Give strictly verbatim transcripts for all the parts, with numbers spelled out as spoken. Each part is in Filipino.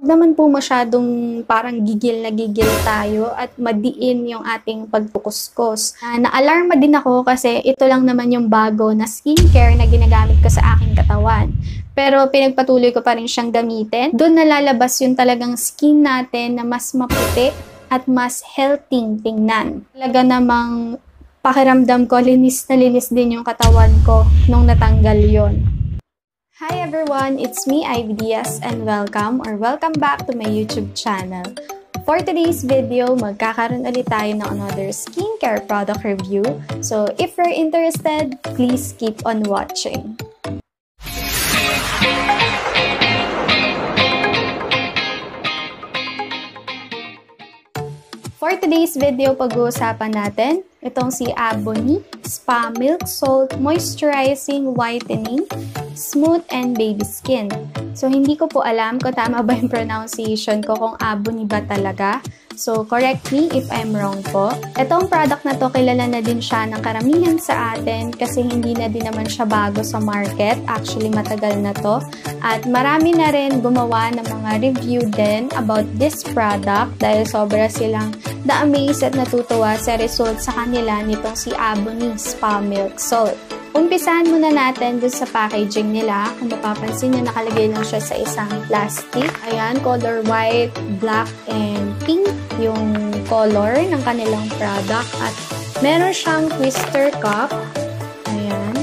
Naman po masyadong parang gigil na gigil tayo at madiin yung ating pagkukuskus. Uh, na-alarma din ako kasi ito lang naman yung bago na skincare na ginagamit ko sa aking katawan. Pero pinagpatuloy ko pa rin siyang gamitin. Doon nalalabas yung talagang skin natin na mas maputi at mas healthy tingnan. Talaga namang pakiramdam ko, linis na linis din yung katawan ko nung natanggal yon. Hi everyone, it's me, Ivy Diaz, and welcome or welcome back to my YouTube channel. For today's video, magkakaroon ulit tayo ng another skincare product review. So if you're interested, please keep on watching. For today's video, pag-uusapan natin itong si Abonee Spa Milk Salt Moisturizing Whitening Smooth and Baby Skin. So, hindi ko po alam kung tama ba yung pronunciation ko, kung Abonee ba talaga. So, correct me if I'm wrong po. Itong product na to, kilala na din siya ng karamihan sa atin kasi hindi na din naman siya bago sa market. Actually, matagal na to. At marami na rin gumawa ng mga review din about this product dahil sobra silang na-amaze at natutuwa sa result sa kanila nitong si Abonee Spa Milk Salt. Umpisahan muna natin dun sa packaging nila. Kung mapapansin nyo, nakalagay lang siya sa isang plastic. Ayan, color white, black, and pink yung color ng kanilang product. At meron siyang twister cup. Ayan.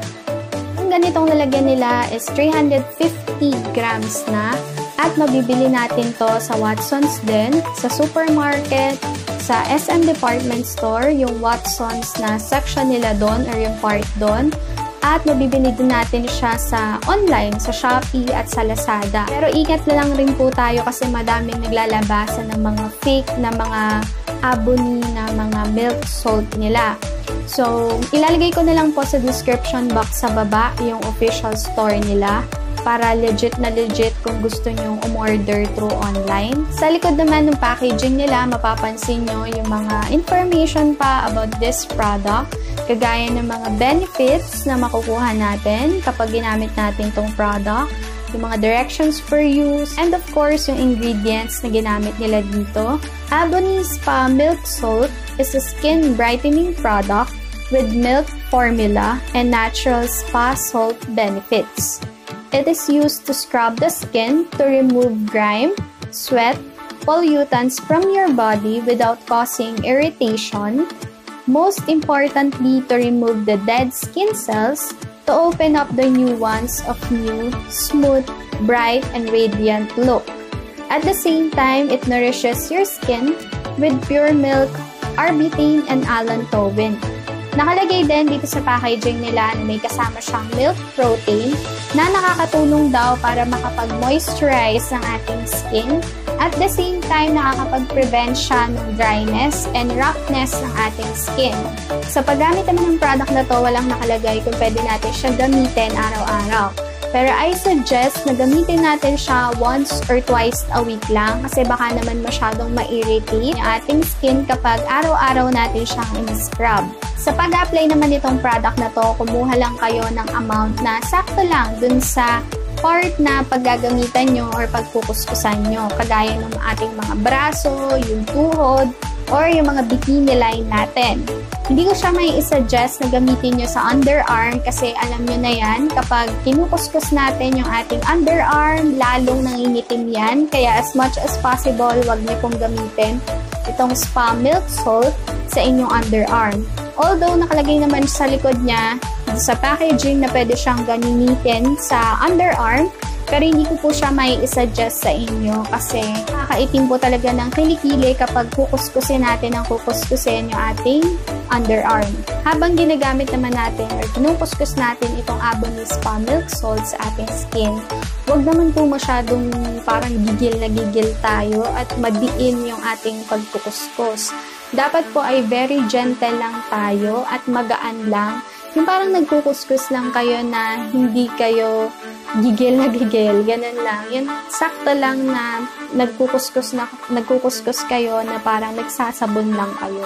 Ang ganitong lalagyan nila is three hundred fifty grams na. At mabibili natin to sa Watsons din, sa supermarket, sa S M Department Store, yung Watsons na section nila doon or yung part doon. At mabibili din natin siya sa online, sa Shopee at sa Lazada. Pero ingat na lang rin po tayo kasi madaming naglalabasan ng mga fake na mga Abonee na mga milk salt nila. So, ilalagay ko na lang po sa description box sa baba yung official store nila para legit na legit kung gusto nyong umorder through online. Sa likod naman ng packaging nila, mapapansin nyo yung mga information pa about this product, kagaya ng mga benefits na makukuha natin kapag ginamit natin tong product, yung mga directions for use, and of course, yung ingredients na ginamit nila dito. Abonee Spa Milk Salt is a skin brightening product with milk formula and natural spa salt benefits. It is used to scrub the skin to remove grime, sweat, pollutants from your body without causing irritation. Most importantly, to remove the dead skin cells to open up the new ones of new, smooth, bright, and radiant look. At the same time, it nourishes your skin with pure milk, arbutin, and allantoin. Nakalagay din dito sa packaging nila na may kasama siyang milk protein na nakakatulong daw para makapag-moisturize ng ating skin. At the same time, nakakapag-prevent siya ng dryness and roughness ng ating skin. Sa paggamit naman ng product na to, walang nakalagay kung pwede natin siya gamitin araw-araw. Pero I suggest na gamitin natin siya once or twice a week lang kasi baka naman masyadong ma-irritate yung ating skin kapag araw-araw natin siyang in-scrub. Sa pag-apply naman itong product na to, kumuha lang kayo ng amount na sakto lang dun sa part na paggagamitan nyo or pagkukuskusan nyo. Kagaya ng ating mga braso, yung tuhod, or yung mga bikini line natin. Hindi ko siya may isuggest na gamitin nyo sa underarm kasi alam nyo na yan, kapag kinukuskus natin yung ating underarm, lalong nangingitim yan. Kaya as much as possible, wag nyo pong gamitin itong Spa Milk Salt sa inyong underarm. Although nakalagay naman sa likod niya, sa packaging na pwede siyang gamitin sa underarm, pero hindi ko po siya may isuggest sa inyo kasi nakakaitim po talaga ng kilikili kapag kukuskusin natin ang kukuskusin yung ating underarm. Habang ginagamit naman natin or kinukuskus natin itong Abonee Spa Milk Salt sa ating skin, huwag naman po masyadong parang gigil na gigil tayo at madiin yung ating pagkukuskus. Dapat po ay very gentle lang tayo at magaan lang. Yung parang nagkukuskus lang kayo na hindi kayo gigil na gigil, ganun lang. Yun, sakto lang na nagkukuskus, na, nagkukuskus kayo na parang nagsasabon lang kayo.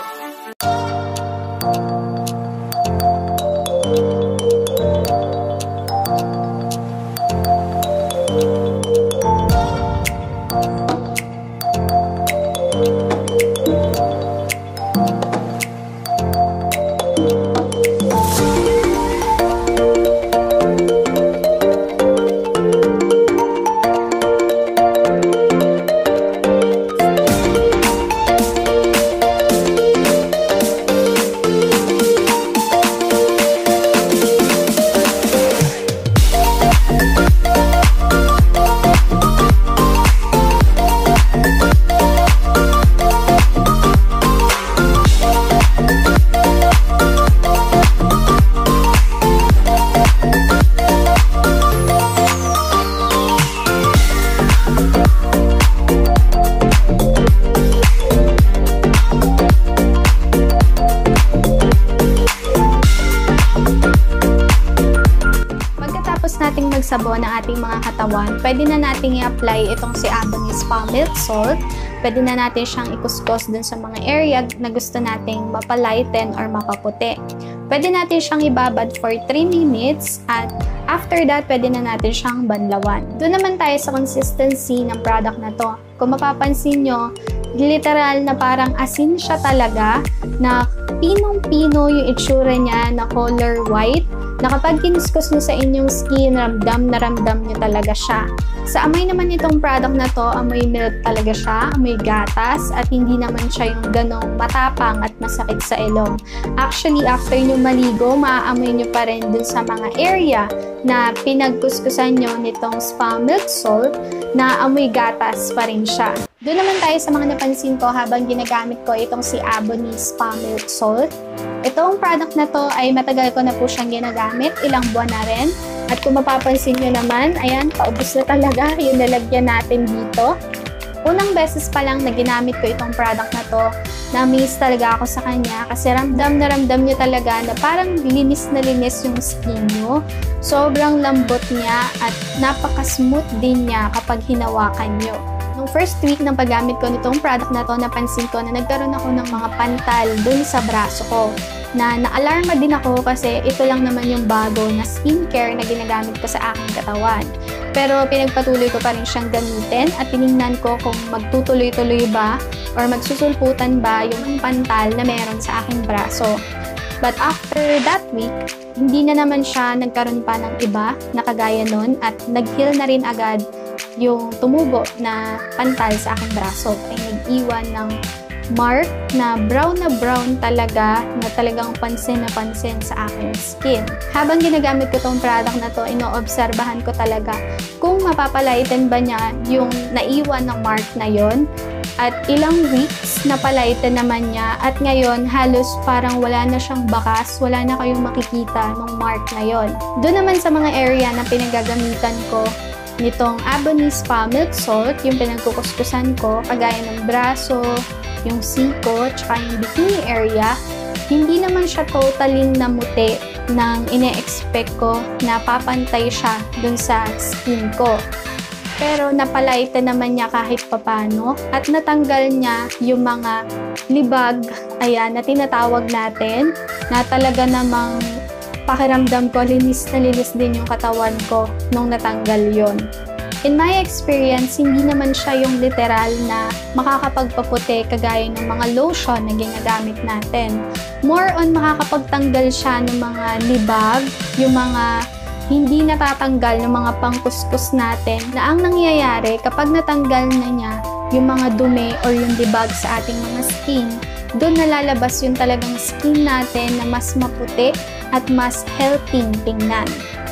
sabon ng ating mga katawan, pwede na natin i-apply itong si Abony Spa Milk Salt. Pwede na natin siyang ikuskus dun sa mga area na gusto nating mapalighten or mapaputi. Pwede natin siyang ibabad for three minutes at after that, pwede na natin siyang banlawan. Doon naman tayo sa consistency ng product na to. Kung mapapansin nyo, literal na parang asin siya talaga, na pinong-pino yung itsura niya na color white, na kapag kinuskus nyo sa inyong skin, ramdam na ramdam nyo talaga siya. Sa amoy naman itong product na to, amoy milk talaga siya, amoy gatas, at hindi naman siya yung ganong matapang at masakit sa ilong. Actually, after nyo maligo, maaamoy nyo pa rin dun sa mga area na pinagkuskusan nyo nitong Spa Milk Salt, na amoy gatas pa rin siya. Doon naman tayo sa mga napansin ko habang ginagamit ko itong si Abony Spa Milk Salt. Itong product na to ay matagal ko na po siyang ginagamit, ilang buwan na rin. At kung mapapansin nyo naman, ayan, paubos na talaga yung nalagyan natin dito. Unang beses pa lang na ginamit ko itong product na to, na-amaze talaga ako sa kanya kasi ramdam na ramdam nyo talaga na parang linis na linis yung skin nyo. Sobrang lambot niya at napaka-smooth din niya kapag hinawakan nyo. Nung first week ng paggamit ko nitong product na to, napansin ko na nagkaroon ako ng mga pantal dun sa braso ko. Na na-alarma din ako kasi ito lang naman yung bago na skincare na ginagamit ko sa aking katawan. Pero pinagpatuloy ko pa rin siyang gamitin at tinignan ko kung magtutuloy-tuloy ba or magsusulputan ba yung pantal na meron sa aking braso. But after that week, hindi na naman siya nagkaroon pa ng iba na kagaya nun at nag-heal na rin agad yung tumubo na pantal sa aking braso. Ay nag-iwan ng mark na brown na brown talaga, na talagang pansin na pansin sa aking skin. Habang ginagamit ko tong product na to, ino-obserbahan ko talaga kung mapapalighten ba niya yung naiwan ng mark na yon. At ilang weeks na palighten naman niya at ngayon halos parang wala na siyang bakas, wala na kayong makikita ng mark na yon. Doon naman sa mga area na pinagagamitan ko nitong Abony Spa Milk Salt, yung pinagkukuskusan ko, kagaya ng braso, yung siko, tsaka yung bikini area, hindi naman siya totally namuti nang ine-expect ko na papantay siya dun sa skin ko. Pero napalighten naman niya kahit papano at natanggal niya yung mga libag, ayan, na tinatawag natin, na talaga namang pakiramdam ko, linis na linis din yung katawan ko nung natanggal yon. In my experience, hindi naman siya yung literal na makakapagpaputi kagaya ng mga lotion na ginagamit natin. More on makakapagtanggal siya ng mga libag, yung mga hindi natatanggal ng mga pangkuskus natin, na ang nangyayari kapag natanggal na niya yung mga dumi or yung libag sa ating mga skin, doon nalalabas yung talagang skin natin na mas maputi at mas healthy tingnan.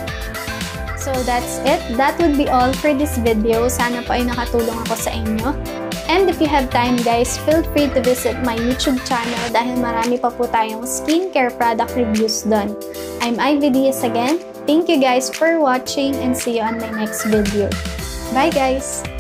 So that's it. That would be all for this video. Sana po ay nakatulong ako sa inyo. And if you have time guys, feel free to visit my YouTube channel dahil marami pa po tayong skincare product reviews doon. I'm Ivy Diaz again. Thank you guys for watching and see you on my next video. Bye guys!